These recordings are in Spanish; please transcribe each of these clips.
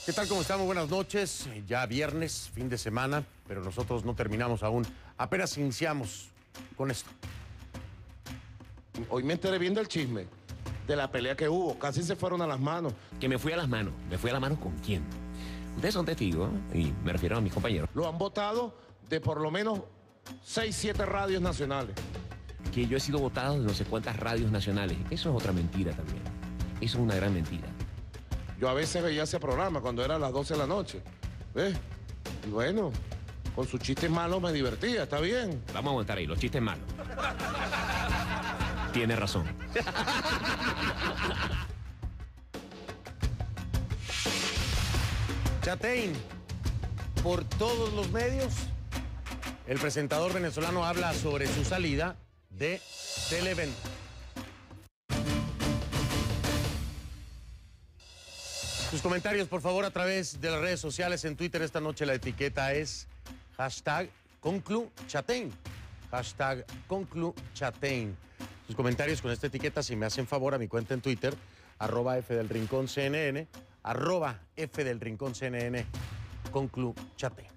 ¿Qué tal? ¿Cómo estamos? Buenas noches. Ya viernes, fin de semana, pero nosotros no terminamos aún. Apenas iniciamos con esto. Hoy me enteré bien del chisme, de la pelea que hubo. Casi se fueron a las manos. Que me fui a las manos. ¿Me fui a las manos con quién? Ustedes son testigos, y me refiero a mis compañeros. Lo han votado de por lo menos 6, 7 radios nacionales. Que yo he sido votado de no sé cuántas radios nacionales. Eso es otra mentira también. Eso es una gran mentira. Yo a veces veía ese programa cuando era a las 12 de la noche. ¿Ves? Y bueno, con sus chistes malos me divertía, está bien. Vamos a aguantar ahí, los chistes malos. Tiene razón. Chatein, por todos los medios, el presentador venezolano habla sobre su salida de Televen. Sus comentarios, por favor, a través de las redes sociales. En Twitter esta noche la etiqueta es #ConcluChatein. #ConcluChatein. Sus comentarios con esta etiqueta, si me hacen favor, a mi cuenta en Twitter, @FDelRinconCNN, @FDelRinconCNN, ConcluChatein.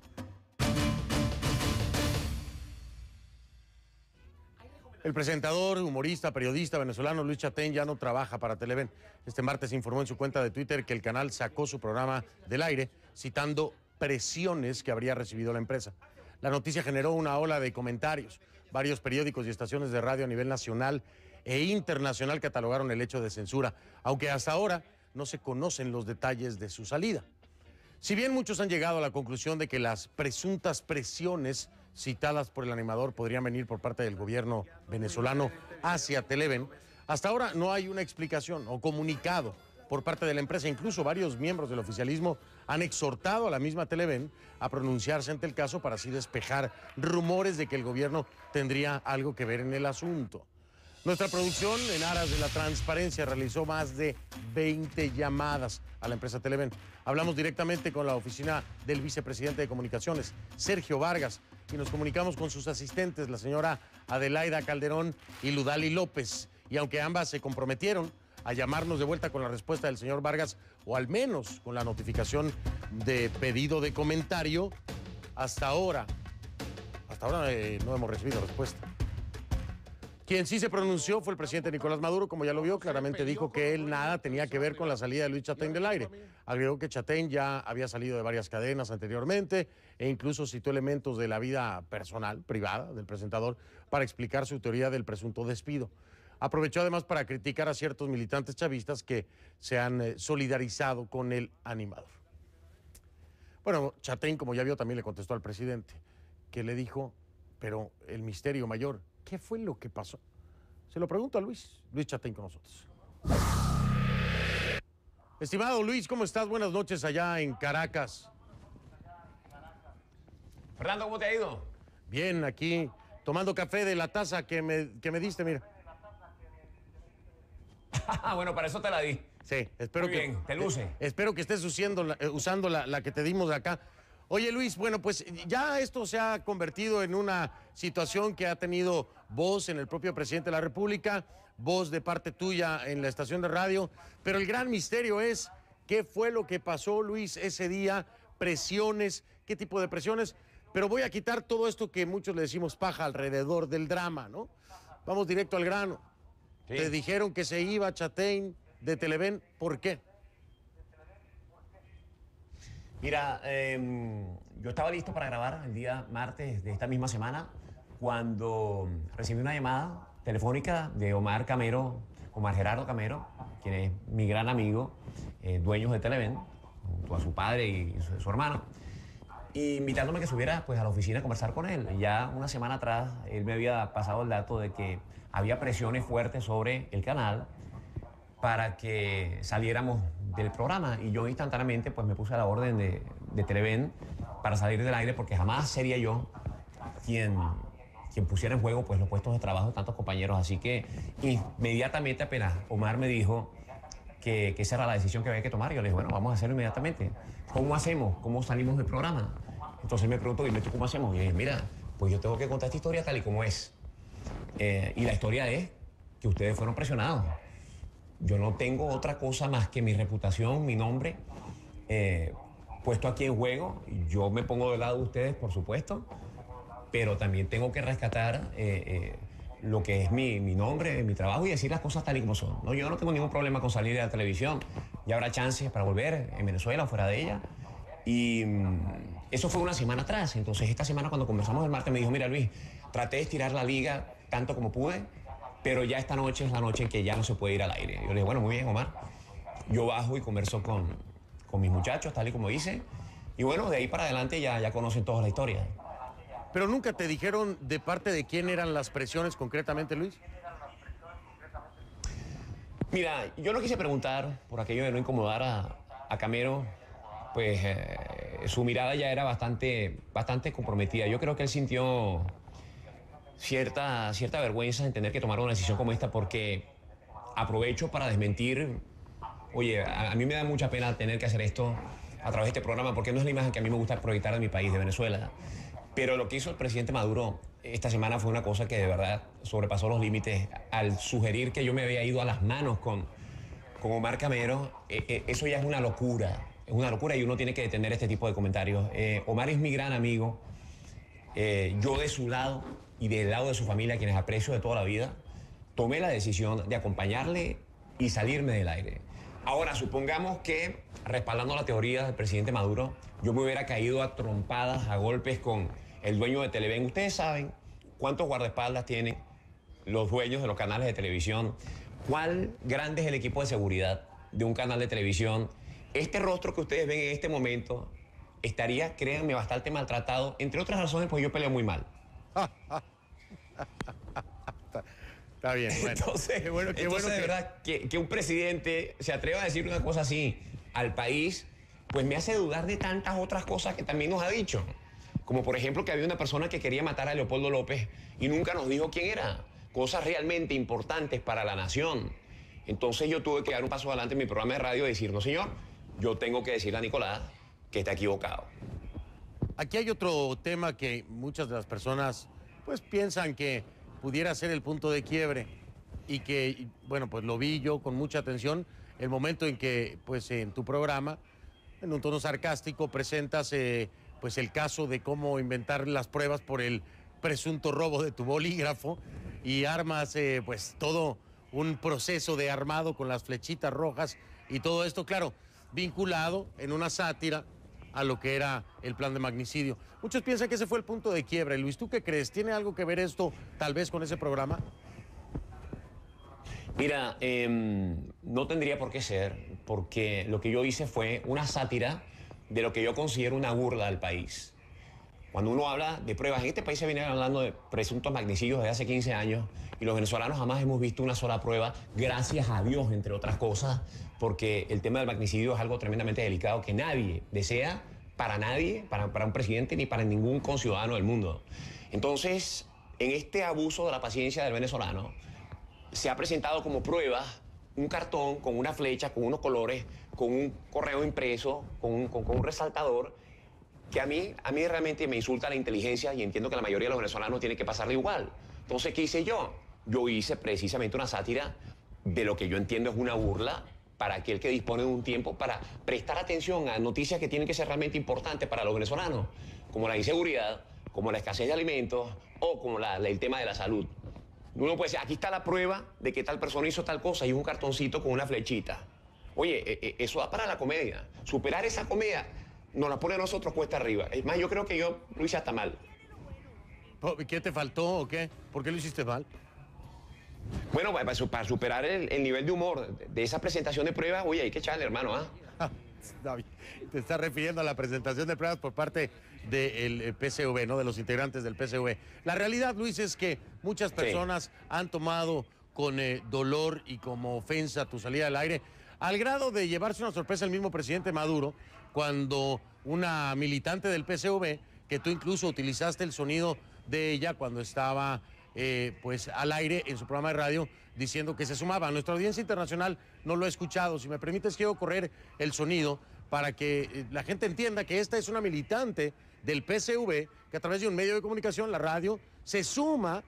El presentador, humorista, periodista venezolano Luis Chatein ya no trabaja para Televen. Este martes informó en su cuenta de Twitter que el canal sacó su programa del aire, citando presiones que habría recibido la empresa. La noticia generó una ola de comentarios. Varios periódicos y estaciones de radio a nivel nacional e internacional catalogaron el hecho de censura, aunque hasta ahora no se conocen los detalles de su salida. Si bien muchos han llegado a la conclusión de que las presuntas presiones citadas por el animador podrían venir por parte del gobierno venezolano hacia Televen, hasta ahora no hay una explicación o comunicado por parte de la empresa. Incluso varios miembros del oficialismo han exhortado a la misma Televen a pronunciarse ante el caso para así despejar rumores de que el gobierno tendría algo que ver en el asunto. Nuestra producción, en aras de la transparencia, realizó más de 20 llamadas a la empresa Televen. Hablamos directamente con la oficina del vicepresidente de Comunicaciones, Sergio Vargas, y nos comunicamos con sus asistentes, la señora Adelaida Calderón y Ludali López. Y aunque ambas se comprometieron a llamarnos de vuelta con la respuesta del señor Vargas, o al menos con la notificación de pedido de comentario, hasta ahora no hemos recibido respuesta. Quien sí se pronunció fue el presidente Nicolás Maduro, como ya lo vio, claramente dijo que él nada tenía que ver con la salida de Luis Chatein del aire. Agregó que Chatein ya había salido de varias cadenas anteriormente e incluso citó elementos de la vida personal, privada, del presentador para explicar su teoría del presunto despido. Aprovechó además para criticar a ciertos militantes chavistas que se han solidarizado con el animador. Bueno, Chatein, como ya vio, también le contestó al presidente, que le dijo, pero el misterio mayor, ¿qué fue lo que pasó? Se lo pregunto a Luis Chatein con nosotros. Estimado Luis, ¿cómo estás? Buenas noches allá en Caracas. Fernando, ¿cómo te ha ido? Bien, aquí tomando café de la taza que me diste, mira. Bueno, para eso te la di. Sí, espero Muy bien, te luce. Espero que estés usando la que te dimos de acá. Oye, Luis, bueno, pues ya esto se ha convertido en una situación que ha tenido voz en el propio presidente de la República, voz de parte tuya en la estación de radio, pero el gran misterio es qué fue lo que pasó, Luis, ese día, presiones, qué tipo de presiones, pero voy a quitar todo esto que muchos le decimos paja alrededor del drama, ¿no? Vamos directo al grano. Sí. Te dijeron que se iba Chatein de Televen, ¿por qué? Mira, yo estaba listo para grabar el día martes de esta misma semana cuando recibí una llamada telefónica de Omar Gerardo Camero, quien es mi gran amigo, dueño de Televen, junto a su padre y su hermano, invitándome que subiera pues, a la oficina a conversar con él. Ya una semana atrás él me había pasado el dato de que había presiones fuertes sobre el canal para que saliéramos del programa, y yo instantáneamente pues me puse a la orden de Televen para salir del aire, porque jamás sería yo quien pusiera en juego pues los puestos de trabajo de tantos compañeros. Así que inmediatamente, apenas Omar me dijo que esa era la decisión que había que tomar, yo le dije, bueno, vamos a hacerlo inmediatamente. ¿Cómo hacemos? ¿Cómo salimos del programa? Entonces me preguntó, dime tú cómo hacemos. Y yo dije, mira, pues yo tengo que contar esta historia tal y como es. Y la historia es que ustedes fueron presionados. Yo no tengo otra cosa más que mi reputación, mi nombre puesto aquí en juego. Yo me pongo del lado de ustedes, por supuesto, pero también tengo que rescatar lo que es mi nombre, mi trabajo y decir las cosas tal y como son, ¿no? Yo no tengo ningún problema con salir de la televisión. Ya habrá chances para volver en Venezuela o fuera de ella. Y eso fue una semana atrás. Entonces, esta semana cuando conversamos el martes me dijo, mira Luis, traté de estirar la liga tanto como pude, pero ya esta noche es la noche en que ya no se puede ir al aire. Yo le dije, bueno, muy bien, Omar. Yo bajo y converso con mis muchachos, tal y como hice. Y bueno, de ahí para adelante ya conocen toda la historia. Pero nunca te dijeron de parte de quién eran las presiones concretamente, Luis. Mira, yo no quise preguntar por aquello de no incomodar a Camero, pues su mirada ya era bastante comprometida. Yo creo que él sintió cierta vergüenza en tener que tomar una decisión como esta, porque aprovecho para desmentir. Oye, a mí me da mucha pena tener que hacer esto a través de este programa, porque no es la imagen que a mí me gusta proyectar de mi país, de Venezuela. Pero lo que hizo el presidente Maduro esta semana fue una cosa que de verdad sobrepasó los límites al sugerir que yo me había ido a las manos con Omar Camero. Eso ya es una locura y uno tiene que detener este tipo de comentarios. Omar es mi gran amigo. Yo de su lado y del lado de su familia, quienes aprecio de toda la vida, tomé la decisión de acompañarle y salirme del aire. Ahora, supongamos que, respaldando la teoría del presidente Maduro, yo me hubiera caído a trompadas, a golpes con el dueño de Televen. Ustedes saben cuántos guardaespaldas tienen los dueños de los canales de televisión, cuál grande es el equipo de seguridad de un canal de televisión. Este rostro que ustedes ven en este momento estaría, créanme, bastante maltratado, entre otras razones, pues yo peleo muy mal. Está bien, bueno. Entonces, de verdad, que un presidente se atreva a decir una cosa así al país, pues me hace dudar de tantas otras cosas que también nos ha dicho. Como por ejemplo que había una persona que quería matar a Leopoldo López y nunca nos dijo quién era. Cosas realmente importantes para la nación. Entonces yo tuve que dar un paso adelante en mi programa de radio y decir, no señor, yo tengo que decirle a Nicolás que está equivocado. Aquí hay otro tema que muchas de las personas pues piensan que pudiera ser el punto de quiebre y que, bueno, pues lo vi yo con mucha atención el momento en que, pues en tu programa, en un tono sarcástico, presentas pues el caso de cómo inventar las pruebas por el presunto robo de tu bolígrafo y armas pues todo un proceso de armado con las flechitas rojas y todo esto, claro, vinculado en una sátira a lo que era el plan de magnicidio. Muchos piensan que ese fue el punto de quiebre. Luis, ¿tú qué crees? ¿Tiene algo que ver esto tal vez con ese programa? Mira, no tendría por qué ser, porque lo que yo hice fue una sátira de lo que yo considero una burla al país. Cuando uno habla de pruebas, en este país se viene hablando de presuntos magnicidios desde hace 15 años y los venezolanos jamás hemos visto una sola prueba, gracias a Dios, entre otras cosas, porque el tema del magnicidio es algo tremendamente delicado que nadie desea para nadie, para un presidente ni para ningún conciudadano del mundo. Entonces, en este abuso de la paciencia del venezolano, se ha presentado como prueba un cartón con una flecha, con unos colores, con un correo impreso, con un resaltador, que a mí realmente me insulta la inteligencia y entiendo que la mayoría de los venezolanos tienen que pasarle igual. Entonces, ¿qué hice yo? Yo hice precisamente una sátira de lo que yo entiendo es una burla para aquel que dispone de un tiempo para prestar atención a noticias que tienen que ser realmente importantes para los venezolanos, como la inseguridad, como la escasez de alimentos o como el tema de la salud. Uno puede decir, aquí está la prueba de que tal persona hizo tal cosa y un cartoncito con una flechita. Oye, eso da para la comedia. Superar esa comedia nos la pone a nosotros cuesta arriba. Es más, yo creo que yo lo hice hasta mal. ¿Qué te faltó o qué? ¿Por qué lo hiciste mal? Bueno, para superar el nivel de humor de esa presentación de pruebas, oye, hay que echarle, hermano, ¿ah? David, te estás refiriendo a la presentación de pruebas por parte del PCV, ¿no? De los integrantes del PCV. La realidad, Luis, es que muchas personas han tomado con dolor y como ofensa tu salida al aire, al grado de llevarse una sorpresa el mismo presidente Maduro, cuando una militante del PCV, que tú incluso utilizaste el sonido de ella cuando estaba pues al aire en su programa de radio, diciendo que se sumaba. Nuestra audiencia internacional no lo ha escuchado. Si me permites, quiero correr el sonido para que la gente entienda que esta es una militante del PCV que a través de un medio de comunicación, la radio, se suma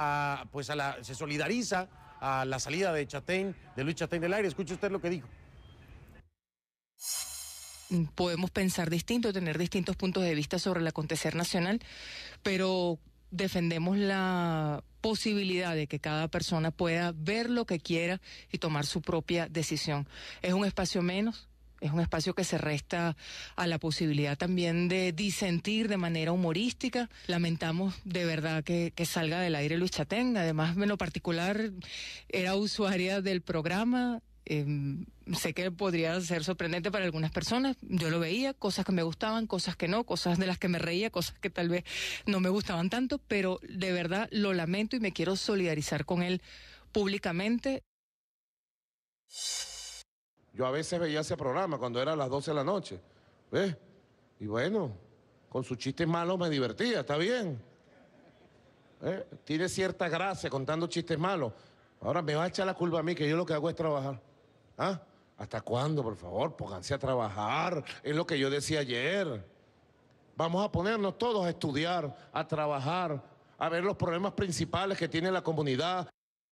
se solidariza a la salida de Luis Chatein del aire. Escuche usted lo que dijo. podemos pensar distinto, tener distintos puntos de vista sobre el acontecer nacional, pero defendemos la posibilidad de que cada persona pueda ver lo que quiera y tomar su propia decisión. Es un espacio menos. Es un espacio que se resta a la posibilidad también de disentir de manera humorística. Lamentamos de verdad que salga del aire Luis Chatén. Además, en lo particular, era usuaria del programa. Sé que podría ser sorprendente para algunas personas. Yo lo veía, cosas que me gustaban, cosas que no, cosas de las que me reía, cosas que tal vez no me gustaban tanto, pero de verdad lo lamento y me quiero solidarizar con él públicamente. Yo a veces veía ese programa cuando era a las 12 de la noche, ¿ves? Y bueno, con sus chistes malos me divertía, está bien. Tiene cierta gracia contando chistes malos. Ahora me va a echar la culpa a mí, que yo lo que hago es trabajar. ¿Ah? ¿Hasta cuándo, por favor? Pónganse a trabajar, es lo que yo decía ayer. Vamos a ponernos todos a estudiar, a trabajar, a ver los problemas principales que tiene la comunidad.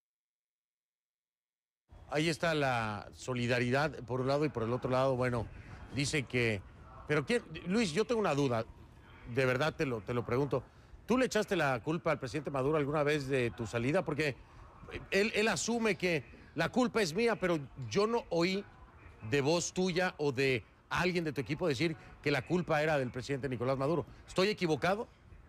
Ahí está la solidaridad por un lado y por el otro lado, bueno, dice que... Pero ¿quién? Luis, yo tengo una duda, de verdad te lo pregunto. ¿Tú le echaste la culpa al presidente Maduro alguna vez de tu salida? Porque él asume que la culpa es mía, pero yo no oí de voz tuya o de alguien de tu equipo decir que la culpa era del presidente Nicolás Maduro. ¿Estoy equivocado?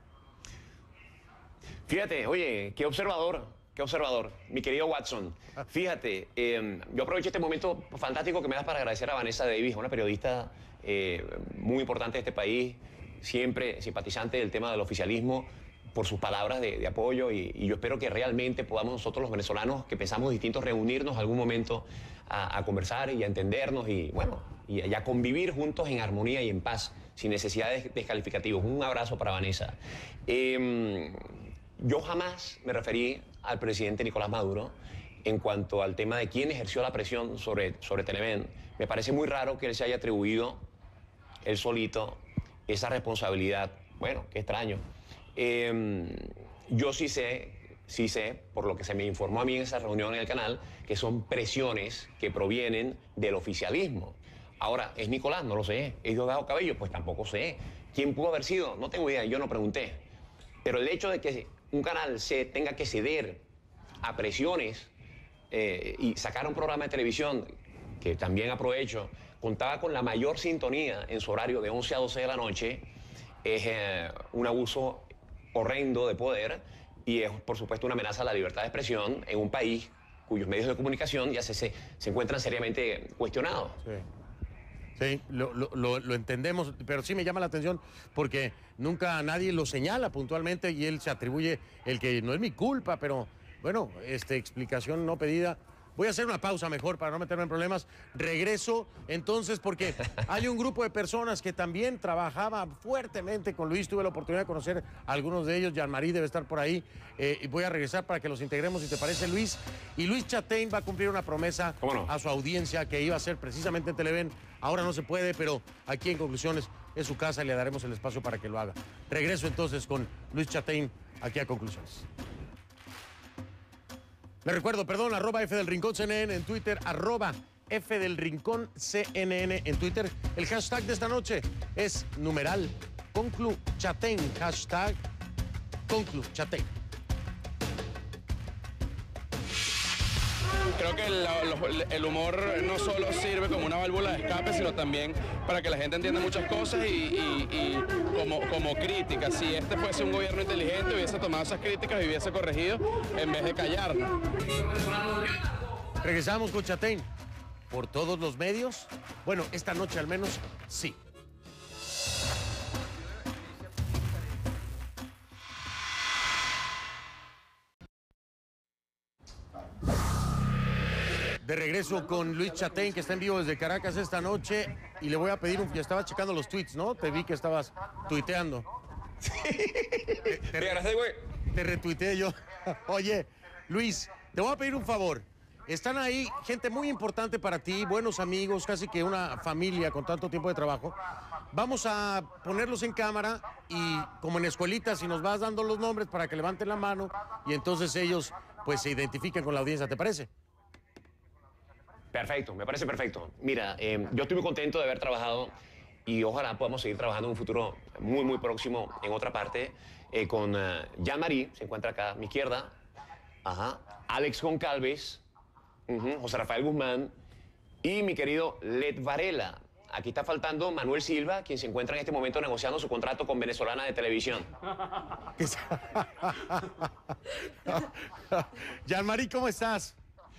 Fíjate, oye, qué observador, mi querido Watson. Fíjate, yo aprovecho este momento fantástico que me das para agradecer a Vanessa Davis, una periodista muy importante de este país, siempre simpatizante del tema del oficialismo, por sus palabras de apoyo y yo espero que realmente podamos nosotros los venezolanos que pensamos distintos reunirnos algún momento a conversar y a entendernos y bueno, y a convivir juntos en armonía y en paz, sin necesidad de descalificativos. Un abrazo para Vanessa. Yo jamás me referí al presidente Nicolás Maduro en cuanto al tema de quién ejerció la presión sobre Televen. Me parece muy raro que él se haya atribuido él solito esa responsabilidad. Bueno, qué extraño. Yo sí sé, por lo que se me informó a mí en esa reunión en el canal, que son presiones que provienen del oficialismo. Ahora, ¿es Nicolás? No lo sé. ¿Es Diosdado Cabello? Pues tampoco sé. ¿Quién pudo haber sido? No tengo idea, yo no pregunté. Pero el hecho de que un canal se tenga que ceder a presiones y sacar un programa de televisión, que también aprovecho, contaba con la mayor sintonía en su horario de 11 a 12 de la noche, es un abuso horrendo de poder y es, por supuesto, una amenaza a la libertad de expresión en un país cuyos medios de comunicación ya se encuentran seriamente cuestionados. Sí. Sí, lo entendemos, pero sí me llama la atención porque nunca nadie lo señala puntualmente y él se atribuye el que no es mi culpa, pero bueno, explicación no pedida. Voy a hacer una pausa mejor para no meterme en problemas. Regreso entonces porque hay un grupo de personas que también trabajaba fuertemente con Luis. Tuve la oportunidad de conocer a algunos de ellos. Jean-Marie debe estar por ahí. Y voy a regresar para que los integremos, si te parece, Luis. Y Luis Chatén va a cumplir una promesa a su audiencia que iba a ser precisamente en Televen. Ahora no se puede, pero aquí en Conclusiones es su casa y le daremos el espacio para que lo haga. Regreso entonces con Luis Chatén aquí a Conclusiones. Les recuerdo, perdón, @FDelRincónCNN en Twitter, @FDelRincónCNN en Twitter. El hashtag de esta noche es numeral ConcluChatén, hashtag ConcluChatén. Creo que el humor no solo sirve como una válvula de escape, sino también para que la gente entienda muchas cosas y como crítica. Si este fuese un gobierno inteligente, hubiese tomado esas críticas y hubiese corregido en vez de callar. Regresamos con Chatén. ¿Por todos los medios? Bueno, esta noche al menos sí. De regreso con Luis Chatén, que está en vivo desde Caracas esta noche. Y le voy a pedir ya estaba checando los tweets, ¿no? Te vi que estabas tuiteando. Sí. Gracias, güey. Te retuiteé yo. Oye, Luis, te voy a pedir un favor. Están ahí gente muy importante para ti, buenos amigos, casi que una familia con tanto tiempo de trabajo. Vamos a ponerlos en cámara y como en escuelitas, si nos vas dando los nombres para que levanten la mano y entonces ellos pues se identifiquen con la audiencia, ¿te parece? Perfecto, me parece perfecto. Mira, yo estoy muy contento de haber trabajado y ojalá podamos seguir trabajando en un futuro muy, muy próximo en otra parte con Jean-Marie, se encuentra acá a mi izquierda, ajá, Alex Goncalves, José Rafael Guzmán y mi querido Led Varela. Aquí está faltando Manuel Silva, quien se encuentra en este momento negociando su contrato con Venezolana de Televisión. Jean-Marie, ¿cómo estás?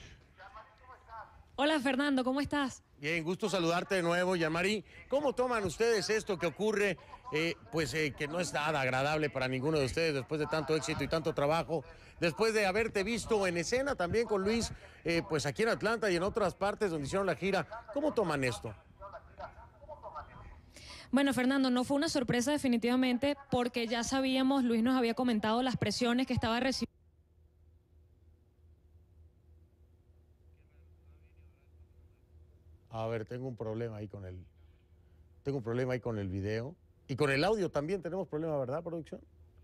Hola Fernando, ¿cómo estás? Bien, gusto saludarte de nuevo, Jean-Marie. ¿Cómo toman ustedes esto que ocurre? Que no es nada agradable para ninguno de ustedes después de tanto éxito y tanto trabajo, después de haberte visto en escena también con Luis, pues aquí en Atlanta y en otras partes donde hicieron la gira. ¿Cómo toman esto? Bueno, Fernando, no fue una sorpresa definitivamente porque ya sabíamos, Luis nos había comentado las presiones que estaba recibiendo. A ver, tengo un problema ahí con el video. Y con el audio también tenemos problema, ¿verdad, producción?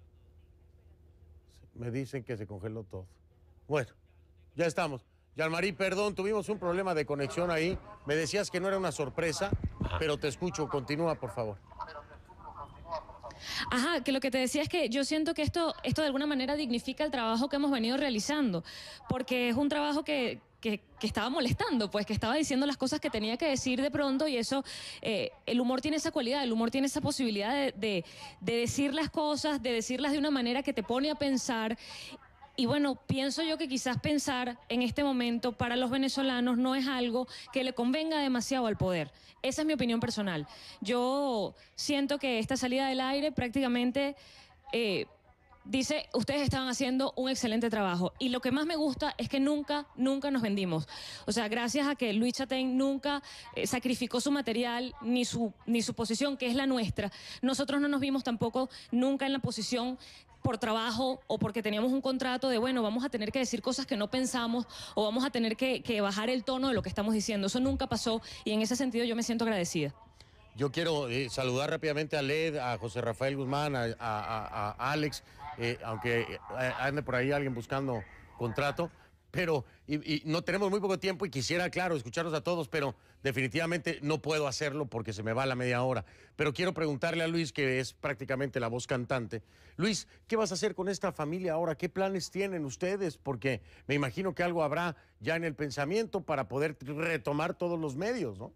Me dicen que se congeló todo. Bueno, ya estamos. Jean-Marie, perdón, tuvimos un problema de conexión ahí. Me decías que no era una sorpresa, pero te escucho. Continúa, por favor. Ajá, que lo que te decía es que yo siento que esto de alguna manera dignifica el trabajo que hemos venido realizando, porque es un trabajo que estaba molestando, pues que estaba diciendo las cosas que tenía que decir de pronto y eso, el humor tiene esa cualidad, el humor tiene esa posibilidad de decir las cosas, de decirlas de una manera que te pone a pensar. Y bueno, pienso yo que quizás pensar en este momento para los venezolanos no es algo que le convenga demasiado al poder. Esa es mi opinión personal. Yo siento que esta salida del aire prácticamente dice, ustedes estaban haciendo un excelente trabajo. Y lo que más me gusta es que nunca nos vendimos. O sea, gracias a que Luis Chatein nunca sacrificó su material ni su posición, que es la nuestra. Nosotros no nos vimos tampoco nunca en la posición por trabajo o porque teníamos un contrato de, bueno, vamos a tener que decir cosas que no pensamos o vamos a tener que bajar el tono de lo que estamos diciendo. Eso nunca pasó y en ese sentido yo me siento agradecida. Yo quiero saludar rápidamente a Led, a José Rafael Guzmán, a Alex, aunque ande por ahí alguien buscando contrato, pero y no tenemos muy poco tiempo y quisiera, claro, escucharlos a todos, pero definitivamente no puedo hacerlo porque se me va la media hora. Pero quiero preguntarle a Luis, que es prácticamente la voz cantante. Luis, ¿qué vas a hacer con esta familia ahora? ¿Qué planes tienen ustedes? Porque me imagino que algo habrá ya en el pensamiento para poder retomar todos los medios, ¿no?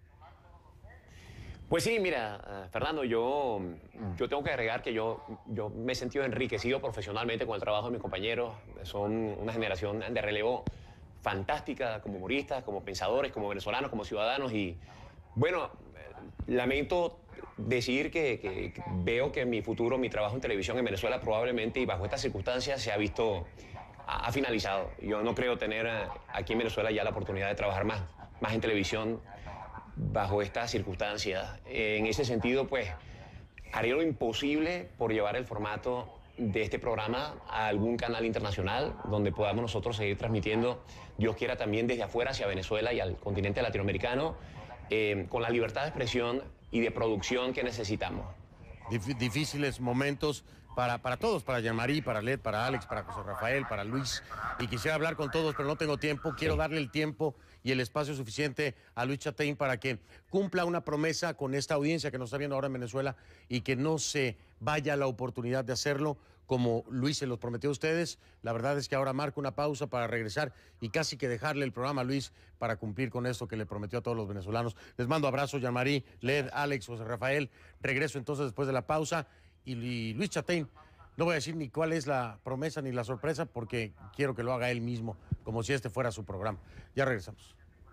Pues sí, mira, Fernando, yo tengo que agregar que yo me he sentido enriquecido profesionalmente con el trabajo de mis compañeros. Son una generación de relevo fantástica como humoristas, como pensadores, como venezolanos, como ciudadanos. Y bueno, lamento decir que veo que mi futuro, mi trabajo en televisión en Venezuela probablemente y bajo estas circunstancias se ha visto, ha finalizado. Yo no creo tener aquí en Venezuela ya la oportunidad de trabajar más en televisión bajo estas circunstancias. En ese sentido, pues, haré lo imposible por llevar el formato de este programa a algún canal internacional donde podamos nosotros seguir transmitiendo, Dios quiera, también desde afuera hacia Venezuela y al continente latinoamericano, con la libertad de expresión y de producción que necesitamos. Difíciles momentos para todos, para Jean-Marie, para Led, para Alex, para José Rafael, para Luis. Y quisiera hablar con todos, pero no tengo tiempo. Quiero darle el tiempo y el espacio suficiente a Luis Chatein para que cumpla una promesa con esta audiencia que nos está viendo ahora en Venezuela y que no se vaya la oportunidad de hacerlo como Luis se los prometió a ustedes. La verdad es que ahora marco una pausa para regresar y casi que dejarle el programa a Luis para cumplir con esto que le prometió a todos los venezolanos. Les mando abrazos, Jean-Marie, Led, Alex, José Rafael. Regreso entonces después de la pausa. Y Luis Chatein, no voy a decir ni cuál es la promesa ni la sorpresa porque quiero que lo haga él mismo, como si este fuera su programa. Ya regresamos.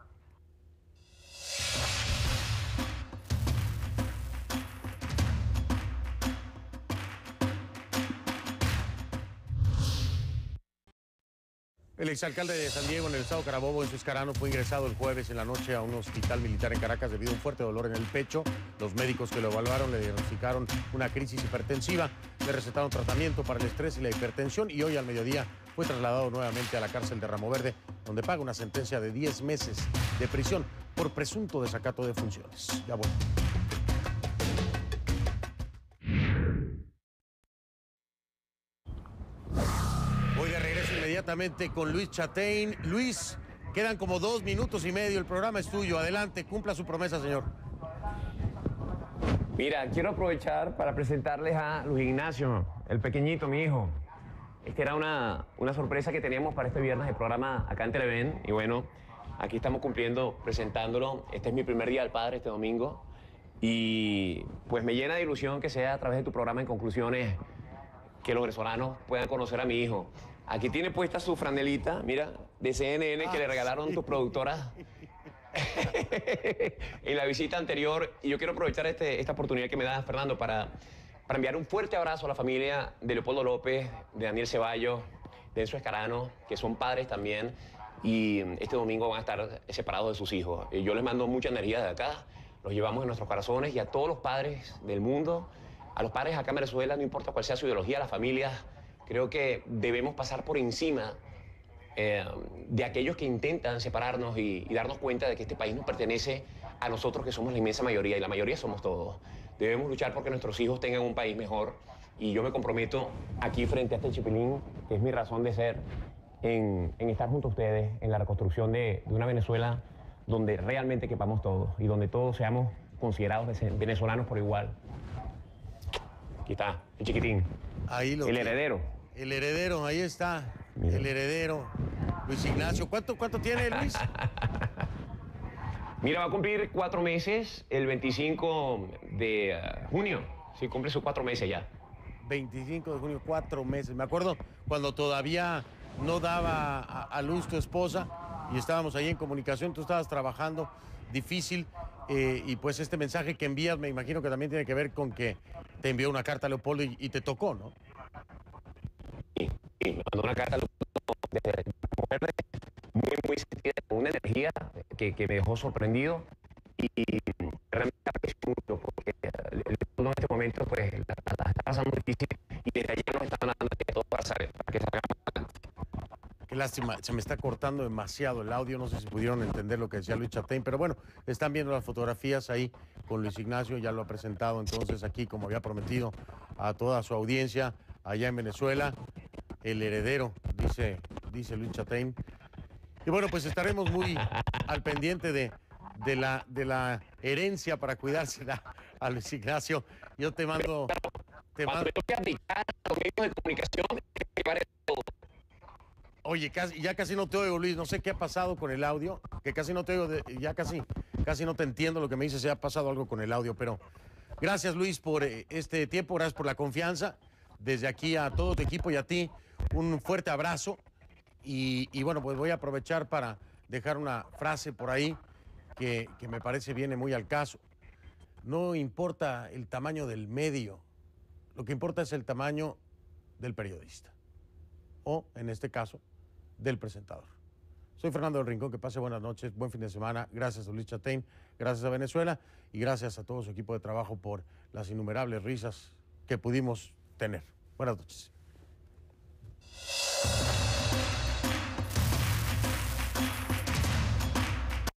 El exalcalde de San Diego, en el estado Carabobo, Enzo Escarano, fue ingresado el jueves en la noche a un hospital militar en Caracas debido a un fuerte dolor en el pecho. Los médicos que lo evaluaron le diagnosticaron una crisis hipertensiva, le recetaron tratamiento para el estrés y la hipertensión y hoy al mediodía fue trasladado nuevamente a la cárcel de Ramo Verde, donde paga una sentencia de 10 meses de prisión por presunto desacato de funciones. Ya vuelvo. Voy de regreso inmediatamente con Luis Chatein. Luis, quedan como 2 minutos y medio. El programa es tuyo. Adelante, cumpla su promesa, señor. Mira, quiero aprovechar para presentarles a Luis Ignacio, el pequeñito, mi hijo. Esta era una sorpresa que teníamos para este viernes de programa acá en Televen. Y bueno, aquí estamos cumpliendo, presentándolo. Este es mi primer día del padre, este domingo. Y pues me llena de ilusión que sea a través de tu programa En Conclusiones que los venezolanos puedan conocer a mi hijo. Aquí tiene puesta su franelita, mira, de CNN que le regalaron tus productoras en la visita anterior. Y yo quiero aprovechar esta oportunidad que me da Fernando para enviar un fuerte abrazo a la familia de Leopoldo López, de Daniel Ceballos, de Enzo Escarano, que son padres también. Y este domingo van a estar separados de sus hijos. Yo les mando mucha energía de acá, los llevamos en nuestros corazones, y a todos los padres del mundo, a los padres acá en Venezuela, no importa cuál sea su ideología, las familias, creo que debemos pasar por encima de aquellos que intentan separarnos y darnos cuenta de que este país nos pertenece a nosotros, que somos la inmensa mayoría, y la mayoría somos todos. Debemos luchar porque nuestros hijos tengan un país mejor, y yo me comprometo aquí frente a este chipilín, que es mi razón de ser, en estar junto a ustedes en la reconstrucción de una Venezuela donde realmente quepamos todos y donde todos seamos considerados venezolanos por igual. Aquí está, el chiquitín. Ahí lo el heredero. El heredero, ahí está. Mira. El heredero. Luis Ignacio, ¿cuánto tiene Luis? Mira, va a cumplir 4 meses el 25 de junio. Sí, cumple sus 4 meses ya. 25 de junio, 4 meses. Me acuerdo cuando todavía no daba a luz tu esposa y estábamos ahí en comunicación, tú estabas trabajando, difícil, y pues este mensaje que envías me imagino que también tiene que ver con que te envió una carta a Leopoldo y te tocó, ¿no? Sí, me mandó una carta de mujer muy sentida, con una energía que me dejó sorprendido, y realmente aprecio mucho porque en este momento pues la está pasando difícil, y desde allá nos están dando todo para que salgamos adelante. Qué lástima, se me está cortando demasiado el audio, no sé si pudieron entender lo que decía Luis Chatein, pero bueno, están viendo las fotografías ahí con Luis Ignacio, ya lo ha presentado entonces aquí, como había prometido a toda su audiencia allá en Venezuela, el heredero, dice Luis Chatein. Y bueno, pues estaremos muy al pendiente de la herencia para cuidársela a Luis Ignacio. Yo te mando... Cuando me toque aplicar a los medios de comunicación, llevaré todo. Oye, ya casi no te oigo, Luis. No sé qué ha pasado con el audio, que casi no te oigo, ya casi no te entiendo lo que me dices, si ha pasado algo con el audio, pero gracias, Luis, por este tiempo, gracias por la confianza. Desde aquí a todo tu equipo y a ti, un fuerte abrazo. Y bueno, pues voy a aprovechar para dejar una frase por ahí que me parece viene muy al caso. No importa el tamaño del medio, lo que importa es el tamaño del periodista, o en este caso, del presentador. Soy Fernando del Rincón, que pase buenas noches, buen fin de semana. Gracias a Luis Chatein, gracias a Venezuela y gracias a todo su equipo de trabajo por las innumerables risas que pudimos tener. Buenas noches.